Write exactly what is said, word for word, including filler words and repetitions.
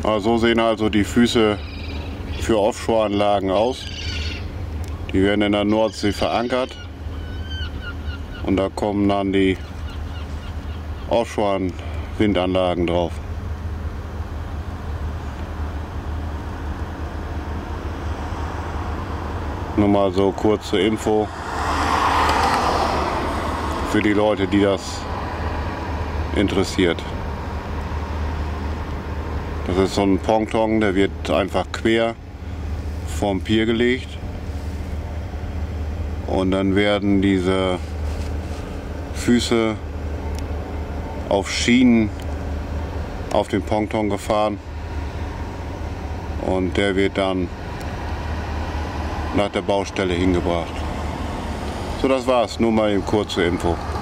Ja, so sehen also die Füße für Offshore-Anlagen aus. Die werden in der Nordsee verankert und da kommen dann die Offshore-Windanlagen drauf. Nur mal so kurze Info für die Leute, die das interessiert. Das ist so ein Ponton, der wird einfach quer vom Pier gelegt und dann werden diese Füße auf Schienen auf den Ponton gefahren und der wird dann nach der Baustelle hingebracht. So, das war's, nur mal eben kurze Info.